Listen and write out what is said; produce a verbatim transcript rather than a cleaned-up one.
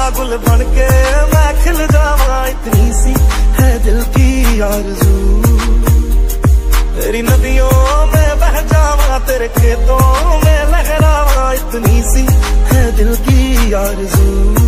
गुल बन के मैं खिल जावा, इतनी सी है दिल की आरज़ू। तेरी नदियों में बह जावा, तेरे खेतों में लहरावा, इतनी सी है दिल की आरज़ू।